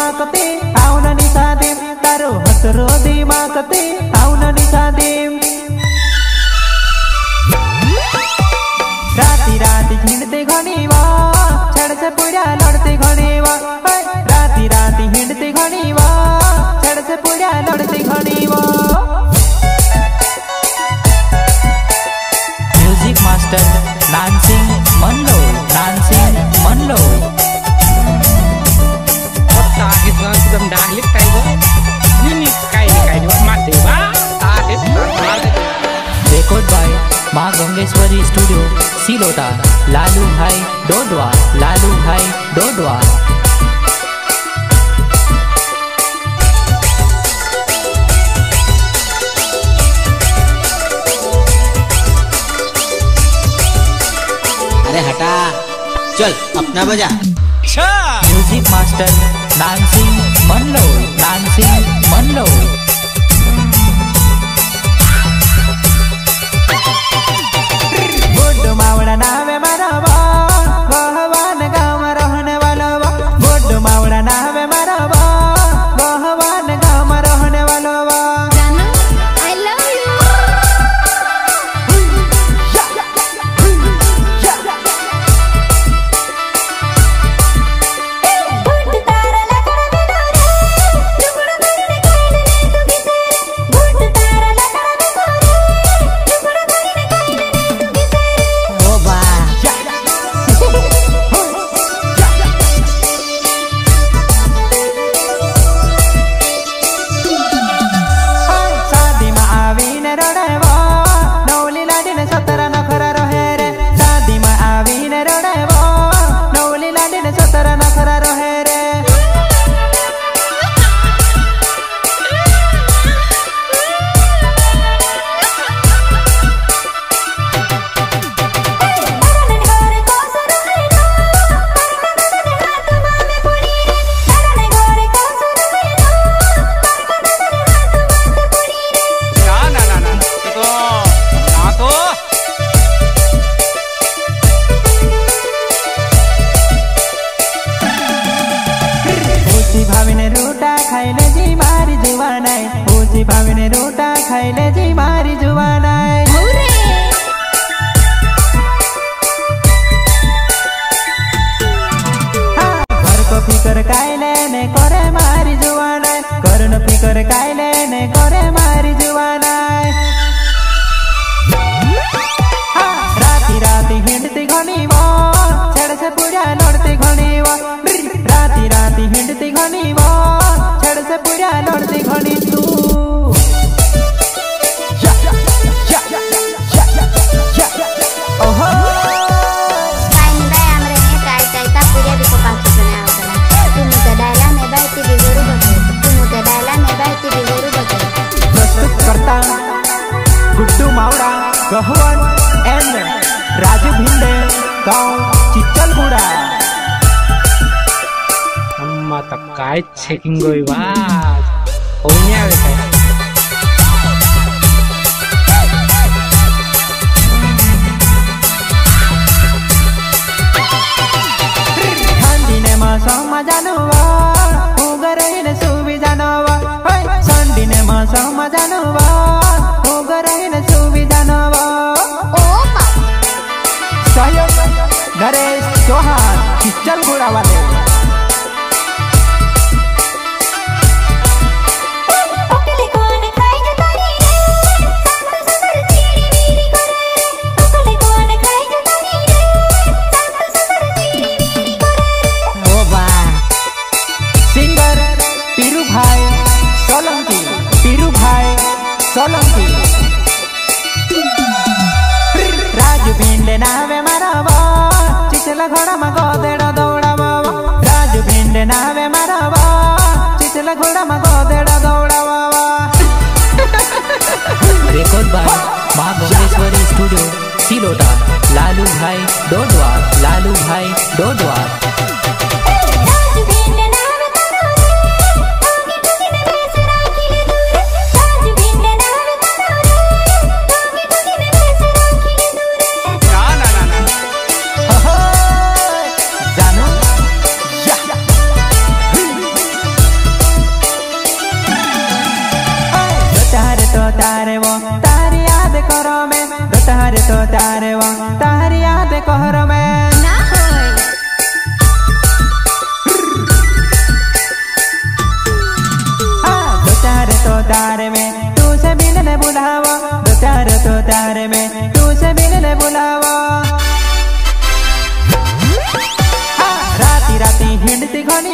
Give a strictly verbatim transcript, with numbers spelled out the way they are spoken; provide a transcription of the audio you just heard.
दिमागते आउन निसा देम तारो हसरो दिमागते आउन निसा देम राती राती हिंडते घणीवा छड़ से पूरा लड़ते घणीवा राती राती हिंडते घणीवा छड़ से पूरा लड़ते घणीवा। म्यूजिक मास्टर नानसिंह मन्नो नानसिंह मन्नो ओता इतना एकदम डागलिक टाइगर निनी काई काई मत देवा ताते रिकॉर्ड बाय मां गंगेश्वरी स्टूडियो सिलोटा लालू भाई डोडवा लालू भाई डोडवा। अरे हटा चल अपना बजा। म्यूजिक मास्टर नानसिंह मन्नो नानसिंह मन्नो बोड मावड़ा नावे मरवा गहवान गाँव रहने वाला बोड मावड़ा नावे मरवा गहवान गाँव रहने वाला भाविने रोटा खाइले जी मारी जुवानाई ऊंची भाविने रोटा खाइले जी मारी जुवानाई घर को फिकर काइले ने करे मारी जुवानाई घर न फिकर काइले ने करे मारी जुवानाई राती राती हिंडती घणीवा छड़ से पूरा लड़ती घणीवा राती राती हिंडती घणीवा छड़ से पूरा लड़ती घणी तू ओहो टाइम बाय हमरे ने टाइ टाइ का पूरा भी को पास बना होता तुम तो डायला में बैठी भी जरूर बचे तुम तो डायला में बैठी भी जरूर बचे। प्रस्तुत करता गुड्डू मावड़ा गहवन एंड राजू भिंडे गांव चिचलगुड़ा। अम्मा तो काय चेकिंग गोई बात होने आवे काय ठंडी ने मौसम जानवा उगरहिन सुबी जानवा ठंडी ने मौसम जानवा उगरहिन सुबी जानवा। ओ मां सहयोग नरेश चौहान चिचलगुड़ा वाले। सोलंकी राजू भिंडे नावे मरवा चिचला घोड़ा में गोदेड़ा दौड़ावा राजू भिंडे नावे मरवा चिचला घोड़ा में गोदेड़ा दौड़ावा। रिकॉर्ड बाय मां गंगेश्वरी स्टूडियो सिलोटा लालू भाई डोडवा लालू भाई डोडवा। तारे वो तारी याद करो मैं दोतारे तो तारे वो तारी याद करो मैं ना होय हाँ दोतारे तो तारे में तू से मिलने बुलावा दोतारे तो तारे में तू से मिलने बुलावा हाँ राती राती हिंडती घनी